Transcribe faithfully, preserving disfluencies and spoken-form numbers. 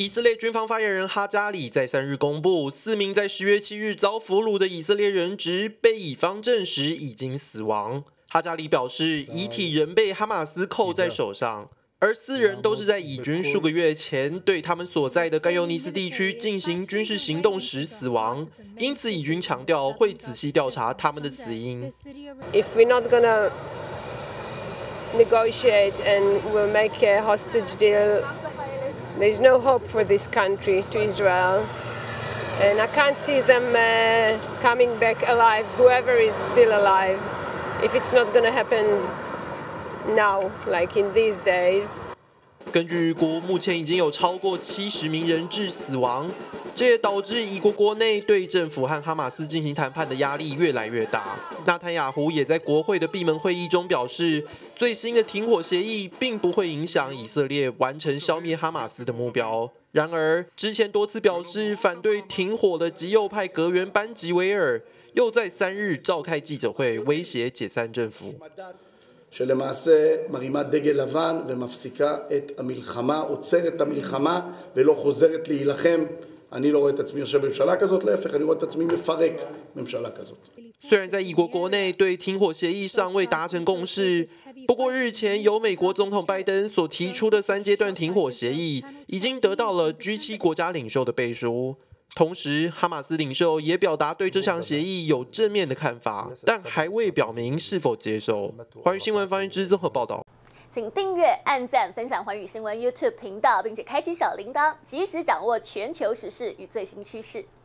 以色列军方发言人哈加里在三日公布，四名在十月七日遭俘虏的以色列人质被以方证实已经死亡。哈加里表示，遗体仍被哈马斯扣在手上，而四人都是在以军数个月前对他们所在的甘尤尼斯地区进行军事行动时死亡，因此以军强调会仔细调查他们的死因。 If we're not gonna negotiate and we'll make a hostage deal, there's no hope for this country, to Israel. And I can't see them uh, coming back alive, whoever is still alive, if it's not going to happen now, like in these days. 根据估，目前已经有超过七十名人质死亡，这也导致以国国内对政府和哈马斯进行谈判的压力越来越大。纳坦雅胡也在国会的闭门会议中表示，最新的停火协议并不会影响以色列完成消灭哈马斯的目标。然而，之前多次表示反对停火的极右派阁员班吉维尔，又在三日召开记者会，威胁解散政府。 שלמעשה מרימה דגל לבן ומפסיקה את המלחמה, עוצרת את המלחמה ולא חוזרת להילחם. אני לא רואה את עצמי יושב בממשלה כזאת, להפך, אני רואה את עצמי מפרק ממשלה כזאת. 虽然在以国国内对停火协议尚未达成共识，不过日前由美国总统拜登所提出的三阶段停火协议，已经得到了 G 七 国家领袖的背书。 同时，哈马斯领袖也表达对这项协议有正面的看法，但还未表明是否接受。华语新闻方云之综合报道。 请订阅、按赞、分享华语新闻 YouTube 频道，并且开启小铃铛，及时掌握全球时事与最新趋势。